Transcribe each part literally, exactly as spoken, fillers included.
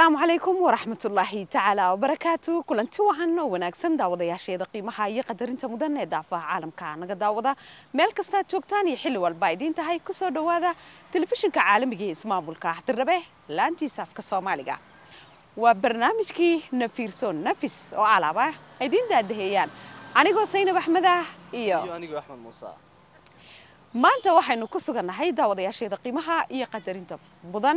السلام عليكم ورحمة الله تعالى وبركاته كلنتي وحنا وناكسن daawadayaasheeda qiimaha iyo qadarinta mudan ee daafaha caalamka naga daawada meel kasta joogtaan iyo xilli walba ay diintahay ku soo dhawaada telefishinka caalamiga ee ismaamulka Xdirrabe laantiisa afka Soomaaliga waa barnaamijkii Nafiirso Nafis oo alaaba ay diin daadahayaan anigoo Saynab Axmed iyo anigoo Axmed Muuse maanta waxaynu ku suganahay daawadayaasheeda qiimaha iyo qadarinta mudan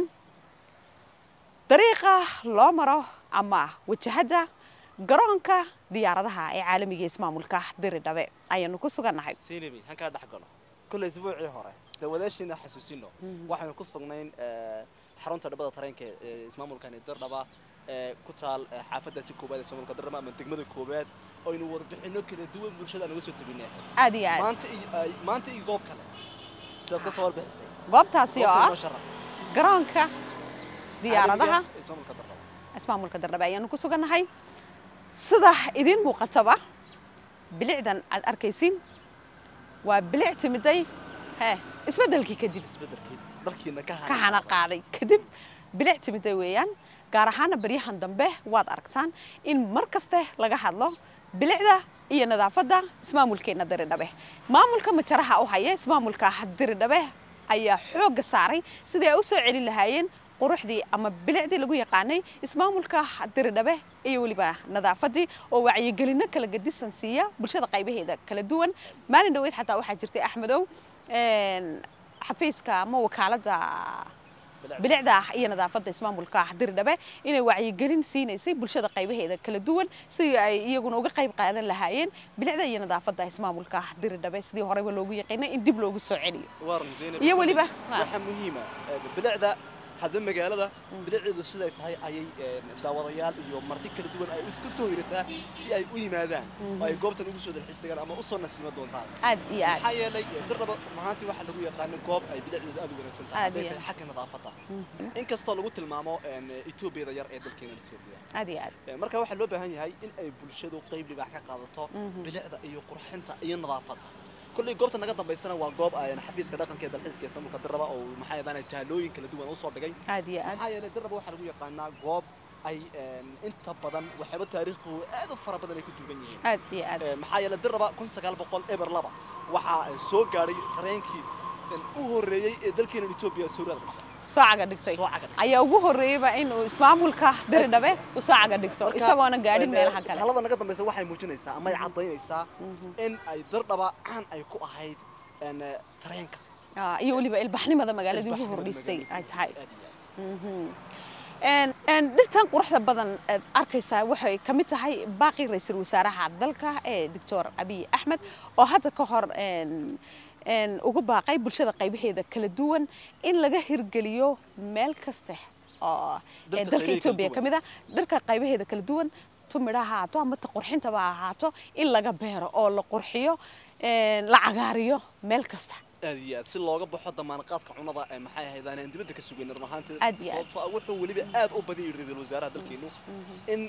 طريقة لومرو أما وجهدا قرانكا ديارتها عالمية اسمها ملكة Xdirrabe أي نقص قلنا حي. سينبي هنكا دحقنا كل أسبوع هراء لوداش لنا حسوسينه واحد نقص قلنا حرون تربض ترين ك اسمها ملكة Xdirrabe كتال حافظة سكوبات اسمها ملكة Xdirrabe من تجمد الكوبات أو إنه وربح إنه كده دول مرشد أنا وسوي تبينه. عادي عادي. ما أنت ما أنت يجوب كله. ستصور بحسي. جوب تاسيا. قرانكا ديارتها اسمها ملكة Xdirrabe ayaan ku suganahay sida idin muuqataba bilicdan aad arkaysiin waa bilic timiday ha isbedelkii kadib isbedelkii dalkiina ka hana qaaday kadib bilic timiday weeyaan gaar ahaan baryahan dambe waad aragtaan in mar kaste laga hadlo bilicda iyo nadaafada ismaamulkeena Xdirrabe maamulka majaraha oo haya ismaamulka Xdirrabe ayaa xoog saaray sidii ay u soo celin lahaayeen quruxdii ama bilicdii lagu yaqaanay ismaamulka Xdirrabe iyo waliba nadaafadii oo wacyi gelin kala gadisan siiya bulshada qaybaheeda kala duwan maalin dhaweyd xataa waxa jirtay Axmedow een xafiiska ama wakaalada bilicda iyo nadaafada ismaamulka Xdirrabe inay wacyi gelin siineysay bulshada qaybaheeda kala duwan si ay iyaguna uga qayb qaadan lahaayeen bilicda iyo nadaafada ismaamulka Xdirrabe sidii horeba loogu yaqaanay in dib loogu soo celiyo iyo waliba waxa muhiim ah bilicda هذا مجال بدأ السنة هاي أي دوريات يوم مرتين كل دول أي اسكسو يرتها سي أي أي مادان أي قوبة نقصد الحستجار أما أصلا نسمع دون طال. أد يعني. حيا لي درب مهانتي واحد هو يقان قوب أي بدأ الأدوية نسمع. أد يعني. حكي نظافتها. إن كستال قلت الماما إن يتوبي ذا يرقد الكلمة التوبية. أد يعني. مركب واحد لو بهني هاي إن أي بلشدو قريب لبحكي قاضته بدأ أي قرحنته أي نظافتها. كل قوبة نقطة بيسنا وقوب أنا حفيز كذا كان كذا الحس كيسمو كدربة أو محايا ذا الجهلوين كل دول أوصل دقي. عادي عادي. محايا ندربة واحد يقول يقانا قوب أي أنت بدن وحب تاريخه هذا فرق بدن يكون تبنيه. عادي عادي. محايا ندربة كن سجال بقول إبر لبا وح سوق جاري ترينكي الأهورية دلكين الإثيوبيا سوريا. ساعة دكتور. أيه وجوه الريبة إنه اسمعملكة Xdirrabe وساعة دكتور. إسمعوا أنا قاعدين مالها كلا. هلا أنا قدام بس واحد موجود نسا أما يعطيني نسا إن أي Xdirrabe عن أي كو أحيد أن ترينكا. آه يقولي بقى البحر ماذا مجال دي وجوه الرئيسي أتحاي. إن إن درتان قرحة بدن أركيسا وحي كميتها باقي رئيس الوزراء عدلكا دكتور أبي أحمد وهذا كهر إن إن ugu baaqay bulshada qaybaheeda kala duwan in laga hirgeliyo meel kasta oo ee dalka Itoobiya kamida dharka qaybaheeda kala duwan tumiraha haato ama qurxinta baa haato in laga beero oo la qurxiyo ee la cagaariyo meel kasta aad si looga baxo damaanqaadka cunada ee maxay ahaydaan in dibadda ka sugan rumahaanta sababtoo ah wuxuu waliba aad u badiyay ra'iisul wasaaraha dalkeenu in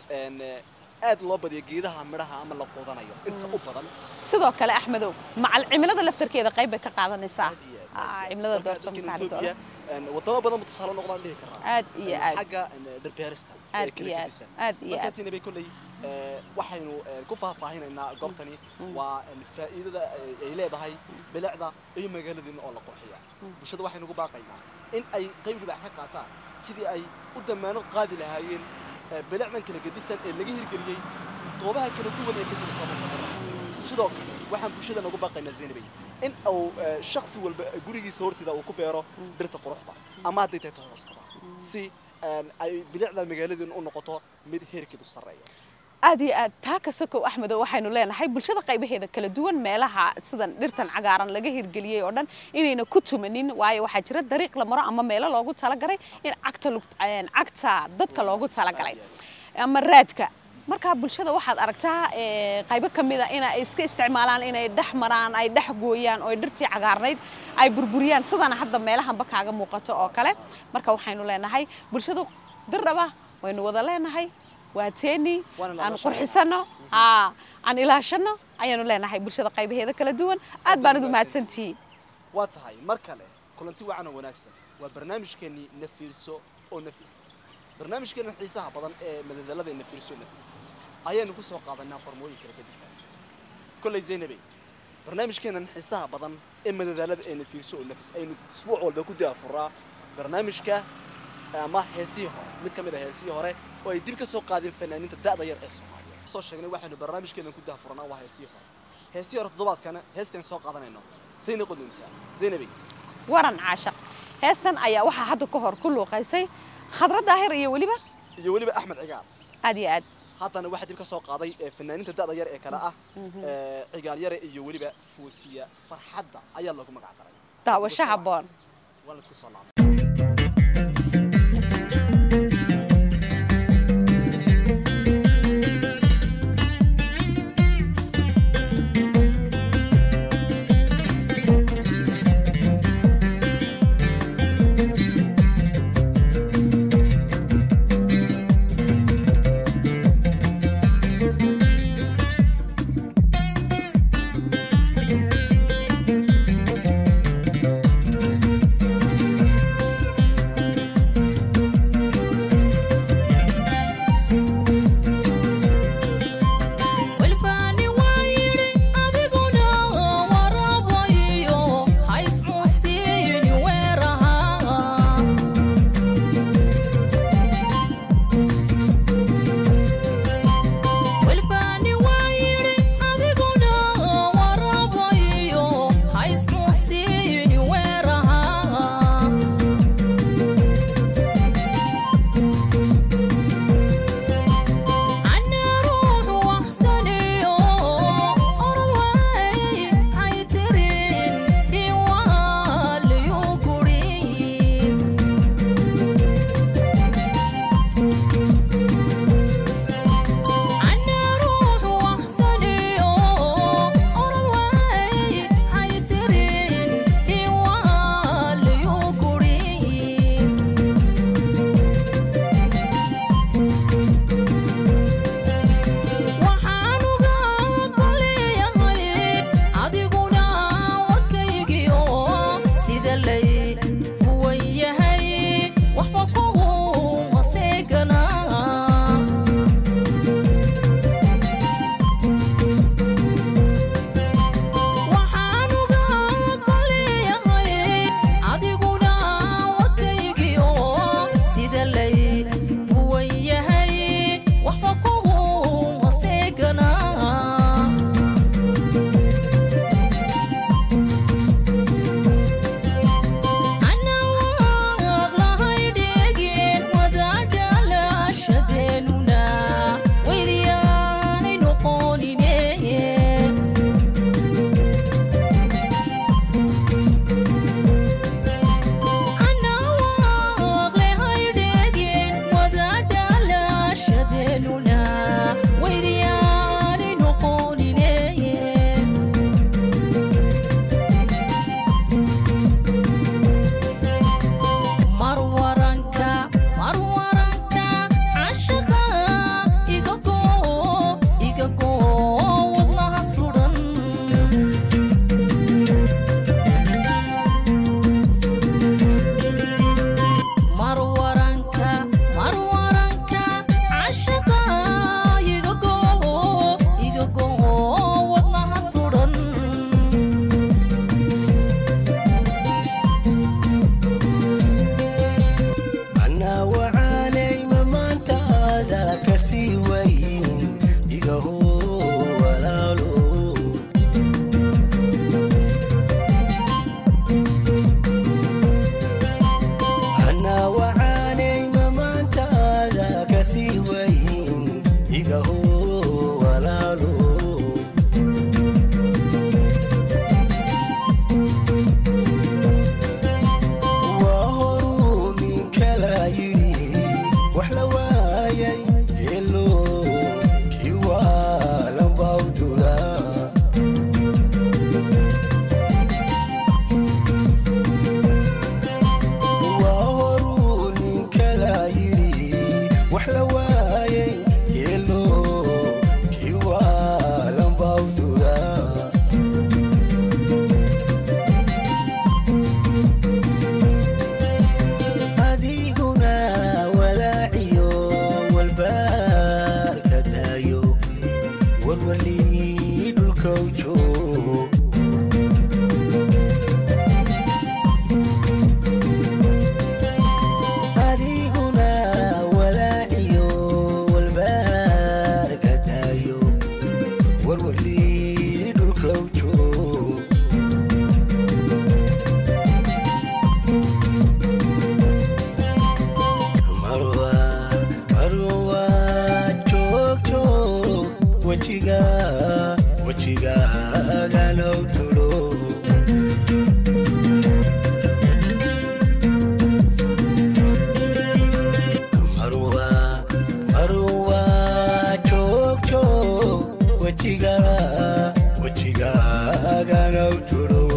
aad loo badiyo geedaha midhaha ama la qoodanayo inta u badan sidoo kale Axmedow macal cimilada laftarkeeda qayb ka qaadanaysaa cimilada doorso masaarto wadamo badan mutasahalo noqdaan dhihi karaa aad iyo aad xagga dhirbeerista aad iyo aad iyo aad markaasina bay kulay waxaynu ku faahfaahineynaa goobtani waa faa'iidada ay leedahay bilicda iyo magaalada oo la qurxiyo bulshada waxaynu ugu baaqaynaa in ay qayb gaar ka qaataan sidii ay u damaanad qaadi lahaayeen bilicdan kala gadisan ee laga hirgeliyay goobaha kala duwan ee ka jira Soomaaliya sidoo kale waxaan bulshada ugu baaqaynaa Zaynabay in uu shakhsi walba gurigiisa hortida uu ku beero dhirta quruxda ama haday tahay hooskaba si ay bilicda magaalada u noqoto mid heerkeedu sareeyo aad iyo aad taa ka soo Axmedow waxaynu leenahay bulshada qaybaheeda kala duwan meelaha sidan dhirtan cagaaran laga hirgeliyay oo dhan inayna ku tumanin waayo waxa jira dariiq la maro ama meelo loogu talagalay in cagta cagta dadka loogu talagalay ama raadka marka bulshada waxaad aragtaa ee qaybo kamida in ay iska isticmaalaan inay dhex maraan ay dhex gooyaan oo dhirtii cagaarnayd ay burburiyaan sidana hadda meelahan ba kaaga muuqato oo kale marka waxaynu leenahay bulshadu Xdirrabe waynu wada leenahay واتني أنا قرحسنا آه أنا إلهشنا أيانو لنا هاي برشة قيبة هذا كلا دوان أد باردو ما تسنتي واتهاي مركلة كلنتي وعنا وناكسن وبرنامج كني نفيرسو أو نفيس barnaamijkeena xiisaha badan ee madadaalada in fiirso nafis ayaynu ku soo qaadanaa qormooyin kala gedisan kulay Zainabay barnaamijkeena xiisaha badan ee madadaalada in fiirso nafis aynu isbuuc walba ku daafuraa barnaamijka ama heesii hore mid kamid ah heesii hore oo ay dib ka soo qaadeen fanaaniinta da'da yar ee Soomaaliya soo sheegnay waxaanu barnaamijkeena ku daafurnaa waa heesii hore heesii hore toddobaadkana heestan soo qaadanayno tayna qodunta Zainabay waran caashaq heestan ayaa waxa hadda ka hor ku luuqaysay khadra daahir iyo waliba iyo waliba Axmed Cigaal aad iyo aad haddana waxa dib ka soo qaaday fanaaniinta da'da yar ee kala ah ee Cigaal yar iyo waliba Fuusiya Farxadda ayaa lagu magac daray daawasho haboon wala isku soo laabtay وجهك وجهك قالوا تلو مروى مروى شوك شوك وجهك وجهك قالوا تلو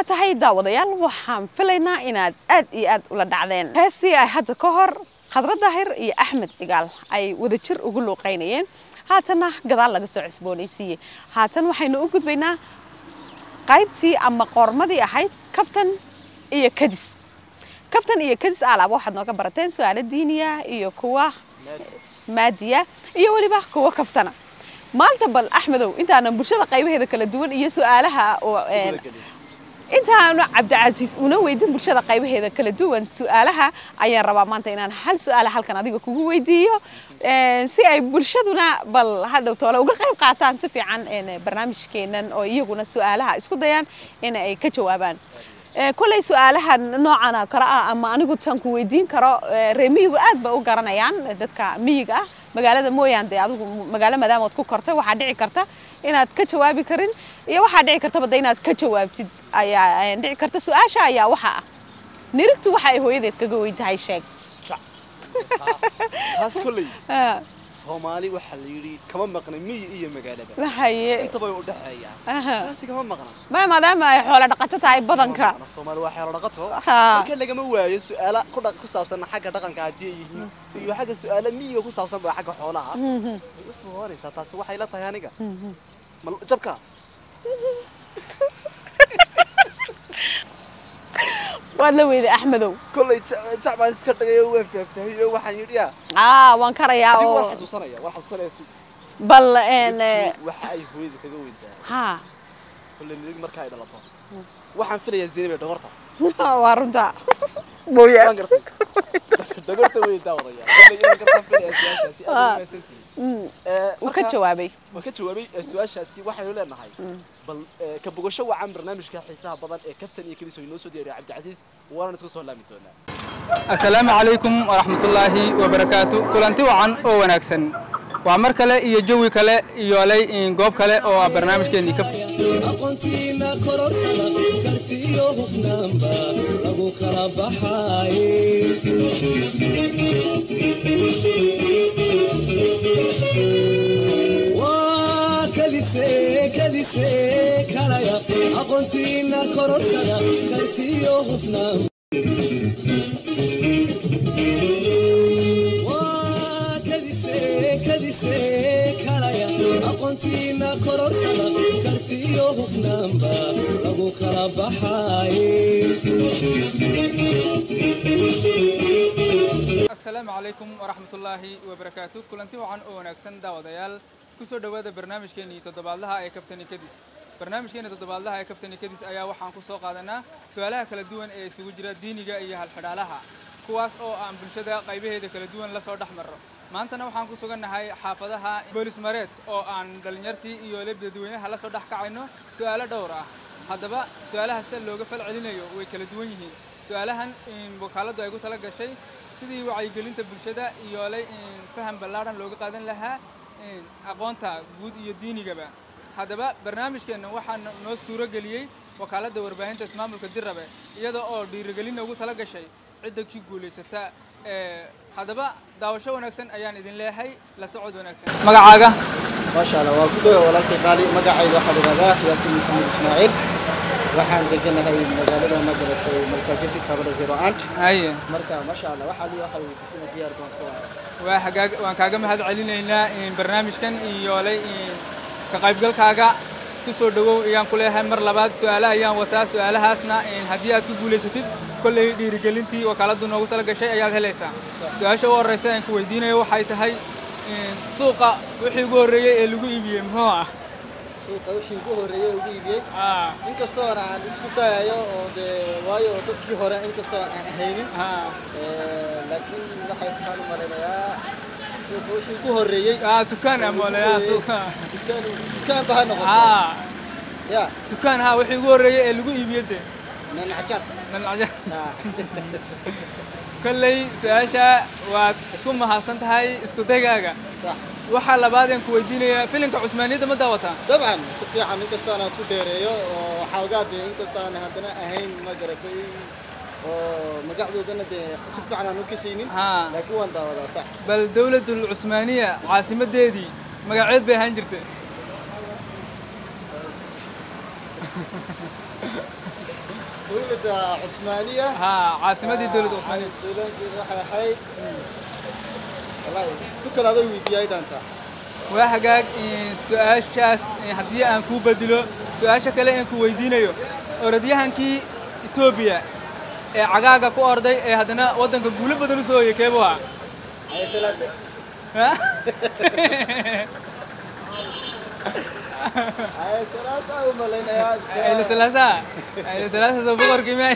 tahay daawadayaal waxaan filaynaa inaad aad iyo aad ula dhacdeen heestii ay hadda ka hor Khadra Daahir iyo Axmed Cigaal ay wadajir ugu luuqeynayeen haatana gadaal laga soo cusboonaysiiyay haatan waxaynu u gudbaynaa qaybtii ama qormadii ahayd kaftan iyo kadis kaftan iyo kadis alaab waxaad nooga barateen su'aalo diiniya iyo kuwa maadiya iyo waliba kuwa kaftana maanta bal Axmedow intaana bulshada qaybaheeda kala duwan iyo su'aalaha oo intaanu Cabdicasiis una weydin bulshada qaybaheeda kala duwan su'aalaha ayaan rabaa maanta inaan hal su'aal halkan adiga kugu weydiiyo si ay bulshaduna bal hadhow toole uga qayb qaataan si fiican barnaamijkeenan oo iyaguna su'aalaha isku dayaan in ay ka jawaabaan kulay su'aalaha noocana kala ah ama anigu tan ku weydiin karo reemiyigu aad ba u garanayaan dadka miyiga ah magaalada mooyaan de adigu magaalo madaamood ku kortay waxa dhici karta inaad ka jawaabi karin iyo waxa dhici karta bada inaad ka jawaabtid ayaa dhici karta su'aasha ayaa waxa nirigtu waxa ay hooyadeed kaga weyntahay sheeg taas kulay Soomaali waxa la yiri kama maqnay miyi iyo magaalada la haye inta bay u dhaxeeyaan taas kama maqna ma maadaama ay xoolo dhaqato tahay badanka Soomaali waxa xoolo dhaqato marka lagama waayo su'aala ku dhaq ku saabsan xagga dhaqanka hadii yihiin iyo xagga su'aala miyiga ku saabsan baa xagga xoolaha isku hooraysa taas waxay la tahay aniga mal jabka wala weeyday Axmedow kulay jacbaan iska tagay oo fahfahiyo waxaan yiri ah waan karayaa oo waan xasuusanaya waan xasuusanaya bal een waxa ay hooyada kaga weyntaa ha kulay nidig marka ay dhalato waxaan filayaa Zeynab dhogorta waa runta booyaa dhogorta weeydaa wadaya kulay inaan ka filayaa su'aashaasi aad u meesantii ee ka jawaabay ka jawaabay su'aashaasi waxay leenahay bal ka bogasho wacan barnaamijka xiisaha badan ee kaftan iyo kaliso inoo soo diyaariyay Cabdicasiis waana isku soo laami doonaa assalaamu calaykum wa rahmatullaahi wa barakaatuh kulanti wacan oo wanaagsan waa mar kale iyo jawi kale iyo lay in goob kale oo barnaamijkeeni ka aqoontiina kororsana kartiyo hufnaanba lagu kala baxay kadise kalaya aqoontiina kororsana kartiyo hufnaan waa kadise kadise kalaya aqoontiina kororsana kartiyo hufnaanba lagu kala baxay assalaamu calaykum wa rahmatullaahi wa barakaatuh kulanti wacan oo wanaagsan daawadayaal kusoo dhawaada barnaamijkeeni toddobaadlaha ee Kaftan iyo Kadis barnaamijkeeni toddobaadlaha ee Kaftan iyo Kadis ayaa waxaan ku soo qaadanaa su'aalaha kala duwan ee isugu jira diiniga iyo halxidhaalaha kuwaas oo aan bulshada qaybaheeda kala duwan la soo dhaxmarro maantana waxaan ku sugannahay xaafadaha Boolis Mareet oo aan dhalinyartii iyo dadweynaha la soo dhaxkacayno su'aalo dhowr ah haddaba su'aalaha si looga falcelinayo way kala duwan yihiin su'aalahan in wakaaladu ay ku tala gashay sidii wacyigelinta bulshada iyo lay faham ballaaran looga qaadan lahaa aqoonta guud iyo diinigaba haddaba barnaamijkeena waxaan noo suuro geliyay wakaaladda warbaahinta ismaamulka Dirabe iyada oo dhiirigelin ugu tala gashay cidda ku guuleysata ee haddaba daawasho wanaagsan ayaan idin leeyahay la socod wanaagsan magacaaga ما شاء الله وكله ولكن قالي مقعد واحد هذا ياسين محمد إسماعيل waxaan deganahay magaalada Magarata markaa jidka kabada zero ant haye marka ma sha Allah waxa li waxa weydiisana diyaar doon ku waa xagaag waan kaaga mahad celinaynaa in barnaamijkan iyo lay in ka qaybgalkaaga ku soo dhawow ayaan ku leeyahay mar labaad su'aalaha ayaan wataa su'aalahaasna in hadii aad ku guuleysatid kulay dhiirigelintii wakaaladu noogu tala gashay ayaad helaysaa su'aasha ugu horeysa aan ku weydiinayo waxay tahay in suuqa wixii ugu horeeyay ee lagu iibiyay muxuu ah suuqa wixii ugu horeeyay ugu iibiyay ah inkastoo aan isku dayayo oo de waayo dadkii hore inkastoo aan ahaynin ah ee laakiin waxay tahay maraynayaa suuqa wixii ugu horeeyay ah dukaan ama walaal suuqa dukaan dukaan baa noqotay ah ya dukaan ha wixii ugu horeeyay ee lagu iibiyay de man ajad man ajad كلي ساشا وكم حسن هاي اسكتيجا صح waxa labaad aan ku weydiinaya filimka Cusmaaniyada ma daawata dabcan si fiican inkastoo aan ku dheereeyo oo xawgaad inkastoo aan hadana ahayn ma garatay oo magacdoodana de si fiican aan u kasaynin laakiin waan daawadaa sax bal dawladda Cusmaaniya caasimadeedii magaceed bay ahaan jirtay دولة عثمانية ها عاصمة الدولة العثمانية دولة waxay ahayd wallahi tukal aday weydiiyay dhanta وحقاق سؤال شاس حدي أن كوب بدلو سؤال شكله أن كويدينيو أرديها كي إثيوبيا عقاقة كو أرضي هذانا وطن كقول بدلو سوي كيبوها ay سلاسة ها ay سلاسة أو مالين يا أي ثلاثة أي ثلاثة سبوكر كيمياء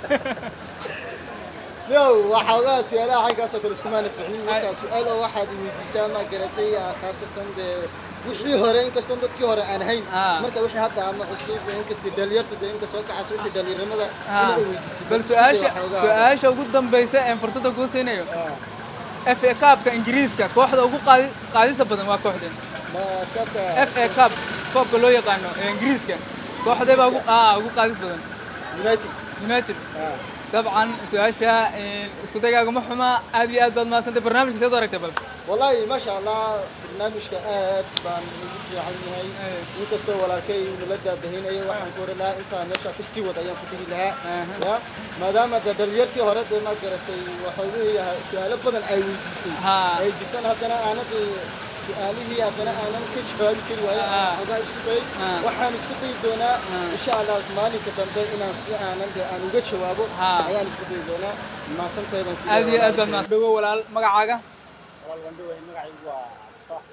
لو وحوغا سؤالها حقاس كل اسكمان فهمين marka su'aal oo waxaad weydiisaa ma garatay khaasatan de wixii hore in kastan dadkii hore aan ahayn marka wixii hadda ama cusub in kasta dhalinyarta de in ka soo kacay wixii dhalinyarada inay weydiisay bal su'aasha su'aasha ugu dambaysa ee fursada ku siinayo F A Cup ka Ingiriiska kooxda ugu qaadisa badan waa kooxdeen ma kabka F A Cup koobka loo yaqaano ee Ingiriiska kooxda baa ugu ah ugu qaadis badan United United طبعا سؤالها اسكو دقيقة محمى هذه أدب ما سنت برنامج كسيد ورقة بل والله ما شاء الله برنامج كأد بان في عني هاي يكستو ولا كي ولدا دهين أي واحد كور لا أنت ماشى كسي وضيان كتير لها يا ما دام دليرتي هرد ما قرأتي وحوي سؤال بدن أي ويدسي أي جدا هذا أنا سؤالي هي أنا أنا كل شوال كل ويا هذا إسكتي وحنا إسكتي دونا إن شاء الله زماني كتبدأ إن أنا أنا وجد شوابه أيام إسكتي دونا ما سنتي بنك هذه أدب ما سدوا ولا مقعقة ولا بندوا مقعي هو صح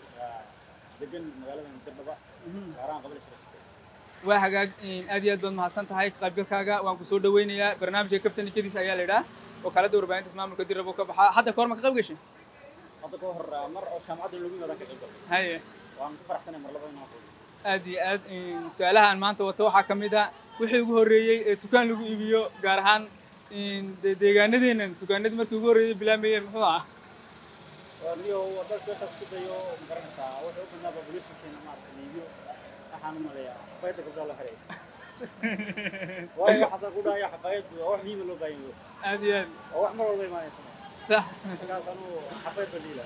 دقن مقالة من تربة قران قبل سرسك وحقاق هذه أدب ما سنت هاي قبل كاجا وانكسور دوينيا برنامج كابتن كذي سيال لدا وكالة دور بين تسمع من كدير ربوك حتى كور ما قبل قشة هذا كهر مر أو شمعة اللي هذا كذا هاي وان فرح سنة مر لبنا نقول هذه أد سؤالها عن ما أنت وتوحى كميدا وحي جوري تكان لجو يبيو جارهان إن دجاجنا دينن تكان ندي مركو جوري بلا مية محوا واليو وبس وش أسكت يو مقارنة ساعة وش أبغى نبغى بوليس كنا ما نيجيو أحنا مريا فايتك قبل الله خير واي حسن كودا يا حفايد وحني ملو باينو هذه هذه وأحمر والله ما يسمع صح كاسانو حفايد بديلة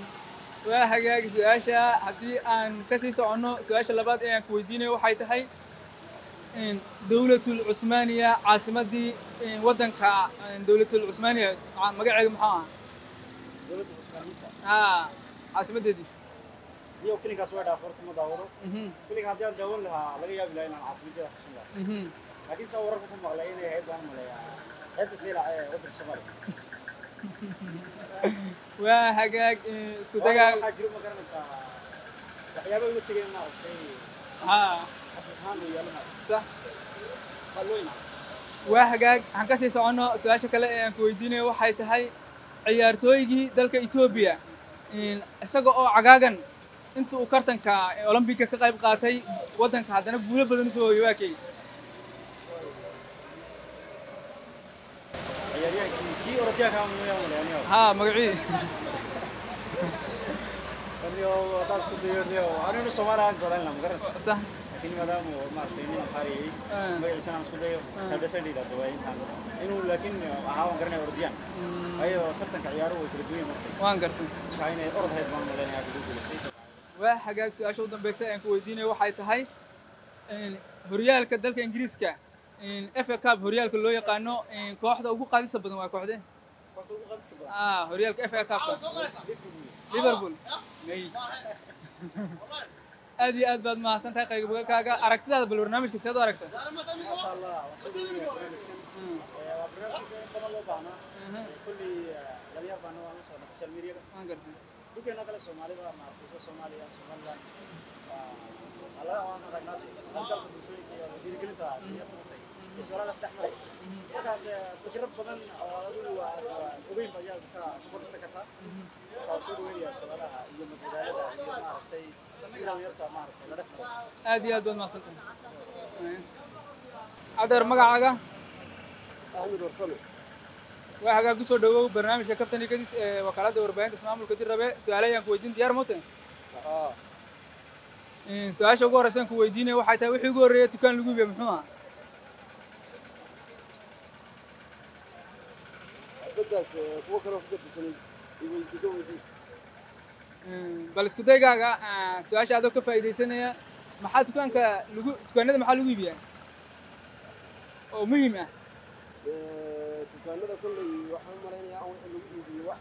وحقاق سؤاشا حتى أن كسي سعنو سؤاشا لبعض إيه كويدينه وحيت هاي إن دولة العثمانية عاصمة دي إن وطن كا دولة العثمانية مقعد محاها دولة العثمانية ها عاصمة دي دي وكلي كاسوار دافور ثم داورو كلي كهديان داون لها لقي يابلا إن عاصمة دي خشنا لكن صوركم مغلين هاي بان ملايا هاي بسيلة وطن الصومال وحقاق كدقاق حاجرو مكان مسا يا بقول تيجي ما ها أساسهان ويالنا صح خلوينا وحقاق حنكسي سعنو سؤاشا كلا إيه كويدينه وحيت هاي ciyaartooygii dalka Ethiopia in isaga oo cagaagan intuu kartanka Olympic ka qayb qaatay wadanka hadana guulo badan soo yaakay ciyaaryahan kii orodyaha ka muuqanaya ha magaci anio taas ku diyaarniyo aninu Soomaaliya jalan ma garan sax لكن مدام ما ترينين خاري ما يصير ناس كده تبدأ سندي ده دواء إنسان إنه لكن هاو قرني أرديان أيوة كرتن كعياره ويتردوي مرتين وان قرتن كاين أرض هيد ما ملاني هذا دوجل السيسة وحاجة أشوف دم بس إنكو ودينه وحيت هاي إن هريال كدلك إنجليز كا إن إف كاب هريال كله يقانو إن كواحدة وهو قاعد يسبب ما كواحدة آه هريال إف كاب ليفربول نعم أدي أدبد ما سنتها قيق بقى كاجا أركت هذا بالبرنامج كسيادو أركت ما شاء الله وصلنا برنامج كمان لو بعنا كل دليل بعنا وانا صار سوشيال ميديا ما قرت دوك أنا كلا سومالي بقى ما بس سومالي يا سومالي على وانا قلنا هذا الدوشين كي ودير كلتا يا سومالي السؤال استحمل كاس تجرب بدن أو هذا وبين بيا كا كبر سكتا أو سوي يا سوالها يوم البداية ما عرفتي هذه أدوات ما صنتها أدر مقعقة أحمد ورسلو وحقا قصو دوو برنامج كابتن كديس وكالات دور بيان تسمع من الكثير ربع سؤالي أنكو ويدين ديار موتين آه سؤال شو قرر سانكو ويدينه وحيتا وحي قرر تكان لقوي بمحوها بدأس فوكرو فكرة سنين يقول بل اسكو دقيقة سؤال شادو كفايدة سنة maxaa dukaanka lagu dukaanada maxaa lagu iibiyaa oo muhiim ah dukaanada kulley waxaan malaynayaa aan wixii lagu iibiyo wax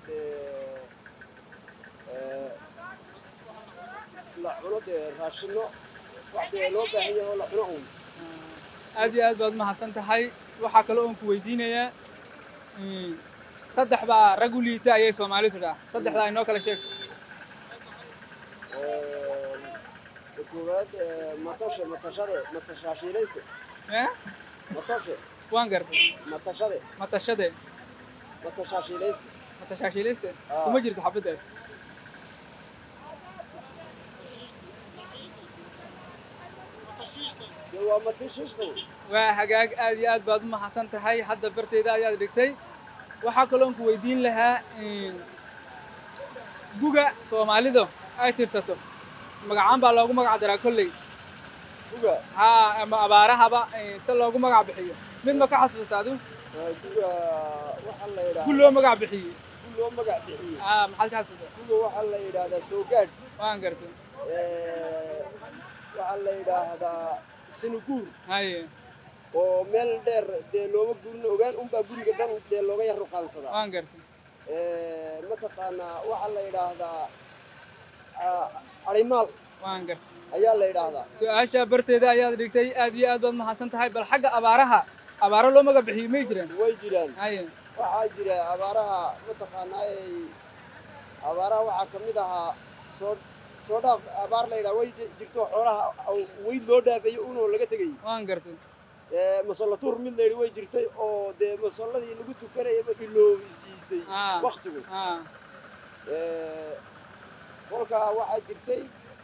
la cuno dee raashino wax dee loo baahan yahay oo la cuno uun aad iyo aad baad mahadsan tahay waxaa kale oon ku weydiinayaa saddex baa rag u liita ayay Soomaalidu tidhaa saddexdaa inoo kala sheeg koowaad matoshe matashade matashaashiilayste eh matoshe waan gartay matashade matashade matashaashiilayste matashaashiilayste kuma jirto xabadaas waa matashishto waa hagaag aad iyo aad baad u mahadsan tahay hadda barteeda ayaad dhigtay waxaa kaloo ku weydiin lahaa guga Soomaalidu ay tirsato magacaan baa loogu magac daraa kulley guga ha ama abaarahaba si loogu magac bixiyo mid ma ka xasuusta adu guga waxa la yiraahdaa kullo magac bixiyo kullo magac bixiyo ah maxaad ka xasuusta guga waxa la yiraahdaa soo gaad waan gartay ee waxa la yiraahdaa sinuguur haye oo meel dheer dee looma guurin ogaan un baa guriga dhan dee looga yar ruqaansadaa waan gartay ee mataqaanaa waxa la yiraahdaa arimaal waan gartay ayaa la yiraahdaa su'aasha barteeda ayaad dhigtay aad iyo aad baad mahadsan tahay bal xagga abaaraha abaaro loo magac bixiyo ma jiraan way jiraan haye waxaa jira abaaraha mataqaanaa ay abaaraha waxaa ka mid ahaa soo soo dhaaf abaar la yiraahdo way jirto xoolaha way loo dhaafay unoo laga tagay waan gartay ee masallatur mid la yiri way jirtay oo dee masalladii lagu tukanay ma iloobisiisay waqtigu ah ee kolka waxaa jirtay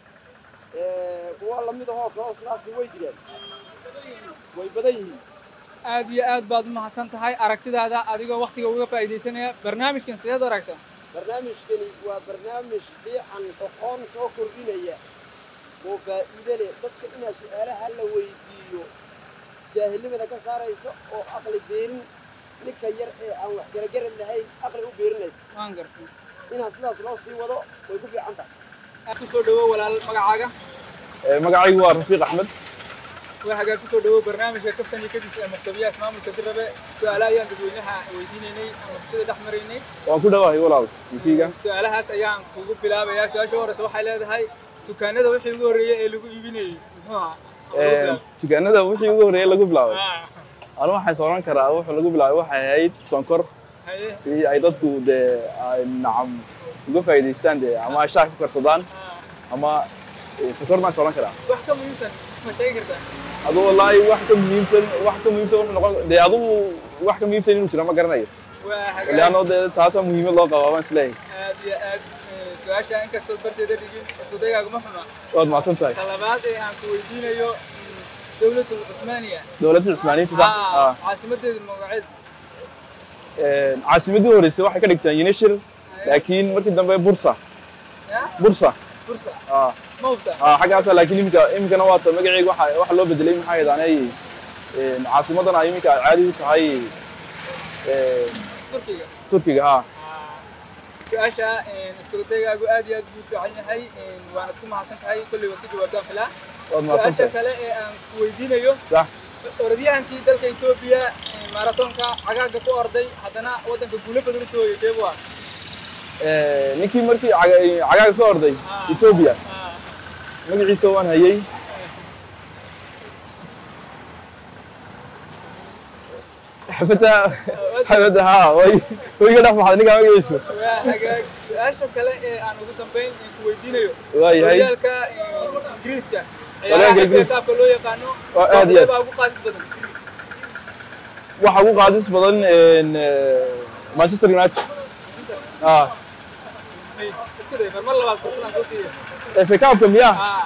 ee kuwa la mid ah oo sidaas way jiraan way badan yihiin aad iyo aad baad u mahadsan tahay aragtidaada adigoo waqtiga uga faa'iideysanaya barnaamijkan sideed aragtaa barnaamijkani waa barnaamij fiican aqoon soo kordhinaya oo faa'iido leh dadka inaa su'aalaha la weydiiyo jaahilnimada ka saarayso oo aqli beerin ninka yar ee aan wax garagaran lahayn aqli u beerinaysa waan gartay inaan sidaas loo sii wado way ku fiican tahay aad ku soo dhawow walaal magacaaga magacaygu waa Rafiiq Axmed waxaa ku soo dhawow barnaamijka Kaftan iyo Kadis ee Maktabiya Ismaamulka Dirabe su'aalaha ayaan dadweynaha weydiinaynay ama bulshada dhex maraynay waan ku dhawahay walaal intiga su'aalahaas ayaan kugu bilaabayaa su'aasha horeysa waxay leedahay dukaanada wixii ugu horeeyay ee lagu iibinayay muxuu ahaa ee dukaanada wixii ugu horeeyay lagu bilaabay anu waxaan soo oran karaa wuxuu lagu bilaabay waxay ahayd sonkor si ay dadku de nacam uga faa'iideystaan de ama shaah ku karsadaan ama sonkor ma soo oran karaa wax ka muhiimsan ma sheegi kartaa adu wallahi wax ka muhiimsan wax ka muhiimsan wuxuu noqon de adu wax ka muhiimsan inuu jiro ma garanayo waa hagaag laano de taas muhiimad loo qabo waan isleeyahay aad iyo aad su'aasha in kastoo barteeda dhigin isku dayaaga ma xuma waad mahadsan tahay talabaad ee aan ku weydiinayo dawladda Cusmaaniya dawladda Cusmaaniyiinta sax ah caasimadeedu magaceed ee caasimadii horeysay waxay ka dhigtaan Yinishir laakiin markii dambe Bursa Bursa Bursa ah mawta ah xagaas laakiin imika imikana waa ta magaceedu waxa waxa loo bedelay maxay yidaahnay ee caasimadan ay imika caadi u tahay ee Turkiga Turkiga ha su'aasha isku dayaagu aad iyo aad buu fiican yahay waana ku mahadsan tahay kulli waqti jawaabtaan filaa waad mahadsan tahay kale ee aan ku weydiinayo sax orodyahankii dalka Itoobiya maratonka cagaaga ku orday haddana wadanka guulo badan soo yeeshay waa ee ninkii markii cagaaga ku orday Itoobiya magaciisa waan hayay xafada xafada ha way way ka dhaxmaad ninka magaciisa waa hagaag su'aasha kale ee aan ugu dambeyn ku weydiinayo waa yahay horyaalka Ingiriiska ciyaaraha Ingiriiska loo yaqaano aad iyo aad ugu qaadis badan waxa ugu qaadis badan in Manchester United ah isku day mar labaad fursad ku siiyo F A Cup miya ah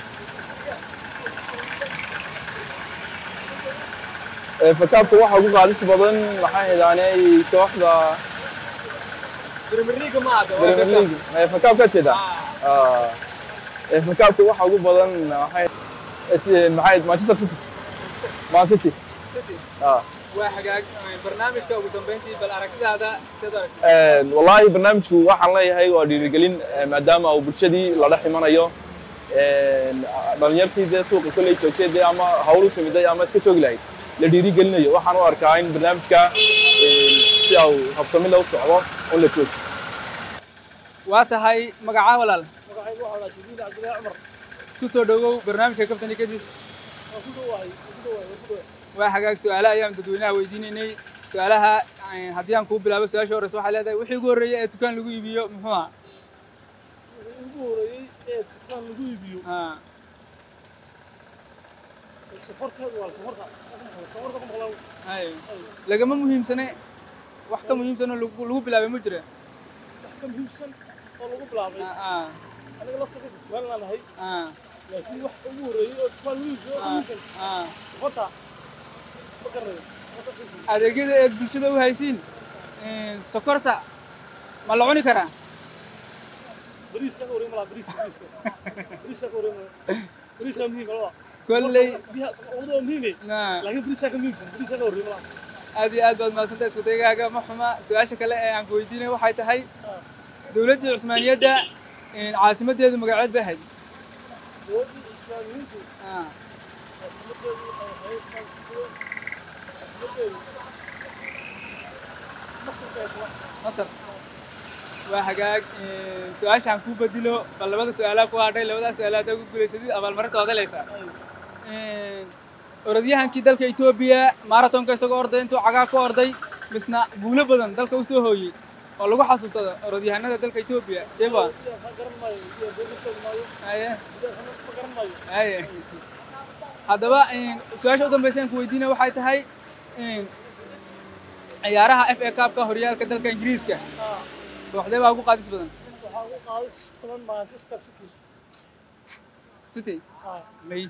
F A Cup waxa ugu qaadis badan waxa heedaanay kooxda Premier League ma aha Premier League F A Cup ka jeeda ah F A Cup waxa ugu badan waxa maxay Manchester City Man City City ah waa hagaag barnaamijka ugu dambeyntii bal aragtidaada sida aragtid ee wallahi barnaamijku waxaan leeyahay waa dhiirigelin maadaama uu bulshadii la dhex imanayo dhalinyartii dee suuqa kolley joogtay dee ama hawl u timiday ama iska joogi lahayd la dhiirigelinayo waxaan u arkaa in barnaamijka si uu habsami loo socdo oo la joogo waa tahay magacaa walaal magacaygu waxaa la jibiil cabdilaahi cumar ku soo dhawow barnaamijka Kaftan iyo Kadis waan ku dhawahay ku dhawahay ku dhawahay waa hagaag su'aalaha ayaan dadweynaha weydiinaynay su'aalaha haddii aan kuu bilaabo su'aasha horeysa waxaa leedahay wixii ugu horreeyay ee dukaan lagu iibiyo muxuu ahaa ugu horreeyay ee dukaan lagu iibiyo haa safarteedu waa safarta safarta kuma qalan hay lagama muhiimsane wax ka muhiimsan oo lagu bilaabay ma jira wax ka muhiimsan oo lagu bilaabay aa aniga lafteeda dukaan laan lahay aa laakiin wax ugu horreeyay oo dukaan lagu iibiyo aa safarta ma garanayo adeegyada ee bulshada u haysiin sokorta ma la cuni karaa bariiska ka wareema bariiska bariiska bariiska ka wareema bariiska muhiim ah kolley biyaha oo muhiim ah laakiin bariiska ka muhiim bariiska ka wareema aad iyo aad baad mahadsantahay isku daygaaga ma xuma su'aasha kale ee aan ku weydiinay waxay tahay dowladda Cusmaaniyadda caasimadeedu magaceed bay ahayd dowladda Cusmaaniyaddu aa caasimadeedu waxay مصر وحقاق سؤال عن كوبا ديلو بل لبدا سؤالها كو هادhay labada su'aalaad ugu guuleysadid abaal marintooda leeysa ee orodyahan kii dalka Ethiopia marathonka isagoo orday intuu cagaa ku orday misna guulo badan dalka u soo hooyay oo lagu xasuustado orodyahanada dalka Ethiopia jeeba aye aye hadaba su'aasha ugu dambaysa aan ku weydiinay waxay tahay ciyaaraha F A Cup-ka horyaalka dalka Ingiriiska kooxdee baa ugu qaadis badan waxaa ugu qaadis badan Manchester City City haa may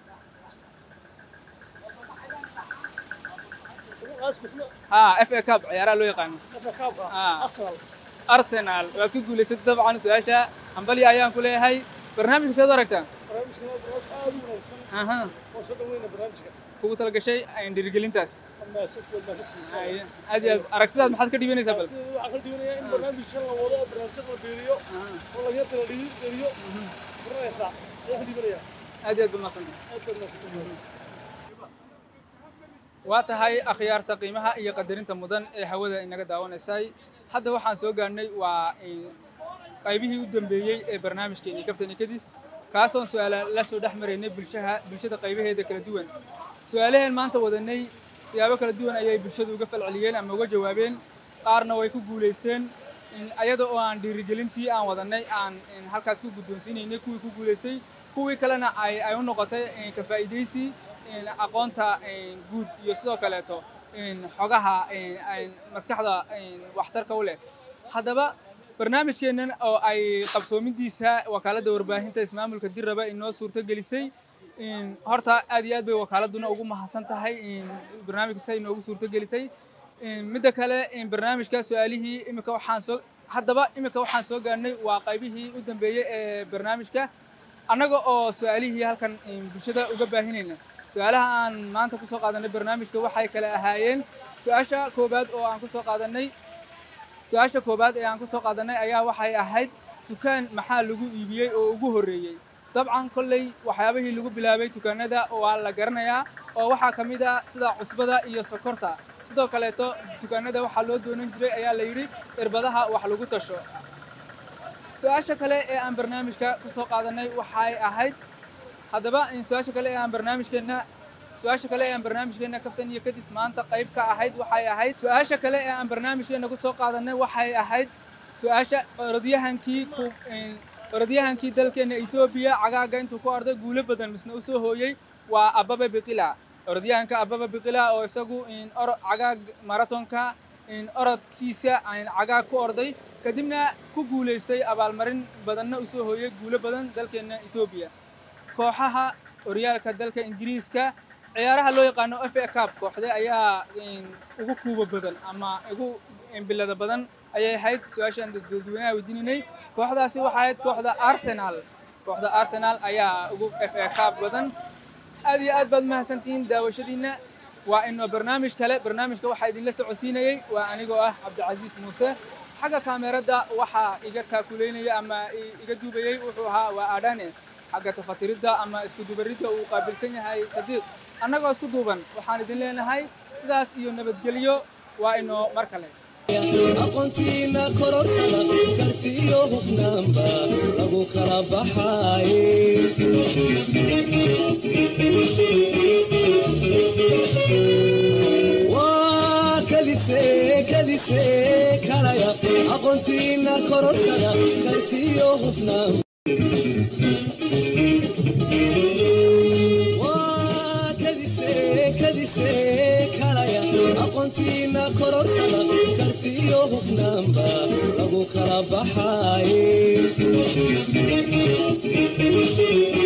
ugu qaadis basma haa F A Cup ciyaaraha loo yaqaan F A Cup haa Arsenal Arsenal waa ku guuleysatay dabcan su'aasha hambali ayaan ku leeyahay barnaamijka soo aragtaa barnaamijka aad u wanaagsan aha oo soo dhaweeyna barnaamijka kugu talagashay ay dhiirigelintaas ama City wada City ay aad iyo aragtidaad maxaad ka dhibanaysaa bal waxaan ka dhibanayaa in barnaamijka la wado barnaamijka la beeriyo oo laga tala dhiiriyo barnaamijka ayaa ka dhibanaya aad iyo aad bamaaqsan waa tahay akhyaarta qiimaha iyo qadarinta mudan ee hawada inaga daawanaysay hadda waxaan soo gaarnay waa qaybihii u dambeeyay ee barnaamijkeena Kaftan iyo Kadis kaasoo su'aalo la soo dhaxmareynay bulshada bulshada qaybaheeda kala duwan su'aalahan maanta wadanay siyaabo kala duwan ayay bulshadu uga falceliyeen ama uga jawaabeen qaarna way ku guuleysteen in ayada oo aan dhiirigelintii aan wadanay aan halkaas ku guddoonsiinaynay kuwii ku guuleysay kuwii kalena ay ay u noqotay ka faa'iideysi in aqoonta guud iyo sidoo kaleeto in xogaha ay maskaxda waxtarka u leh hadaba barnaamijkeenan oo ay qabsoomidiisa wakaaladda warbaahinta ismaamulka Dirraba inoo suurto gelisay in horta aad iyo aad bay wakaaladuna ugu mahadsan tahay in barnaamijka say inoogu suurto gelisay in midda kale in barnaamijka su'aalihii imika waxaan soo hadaba imika waxaan soo gaarnay waa qaybihii u dambeeyay ee barnaamijka annaga oo su'aalihii halkan bulshada uga baahinayna su'aalaha aan maanta ku soo qaadanay barnaamijka waxay kala ahaayeen su'aasha koobaad oo aan ku soo qaadanay su'aasha koobaad ee aan ku soo qaadanay ayaa waxay ahayd dukaan maxaa lagu iibiyay oo ugu horreeyay dabcan kolley waxyaabihii lagu bilaabay dukaanada waa la garanayaa oo waxaa ka mid ah sida cusbada iyo sokorta sidoo kaleeto dukaanada waxaa loo doonan jiray ayaa la yidhi irbadaha wax lagu tasho su'aasha kale ee aan barnaamijka ku soo qaadanay waxay ahayd haddaba in su'aasha kale ee aan barnaamijkeena su'aasha kale ee aan barnaamijkeena Kaftan iyo Kadis maanta qayb ka ahayd waxay ahayd su'aasha kale ee aan barnaamijkeena ku soo qaadanay waxay ahayd su'aasha orodyahankii ku orodyahankii dalkeena Ethiopia cagaaga intuu ku orday guulo badan misna u soo hooyay waa Ababa Biqila orodyahanka Ababa Biqila oo isagu in or cagaag marathonka in orodkiisa aan cagaag ku orday kadibna ku guuleystay abaalmarin badanna u soo hooyay guulo badan dalkeena Ethiopia kooxaha horyaalka dalka Ingiriiska ciyaaraha loo yaqaan F A Cup kooxda ayaa ugu kuuba badan ama ugu bilada badan ayay ahayd su'aashan dadweynaha weydiinay kooxdaasi waxay ahayd kooxda Arsenal kooxda Arsenal ayaa ugu F A Cup badan aad iyo aad baad mahadsantihiin daawashadiina waa in barnaamij kale barnaamijka waxa idin la socodsiinayay waa anigoo ah Cabdicasiis Muuse xagga kaamirada waxa iga kaakuleynaya ama iga duubayay wuxuu ahaa waa Adane xagga tafatiridda ama isku dubaridda uu qaabilsan yahay sadiiq annagoo isku duuban waxaan idin leenahay sidaas iyo nabadgelyo waa inoo mar kale aqoontiina kororsada kartiyo hufnaanba lagu kala baxaaye waa kadise kadise kalaya aqoontiina kororsada kartiyo hufnaanba waa kadise kadise kalaya aqoontiina kororsada kartiyo hufnaanba lagu kala baxaaye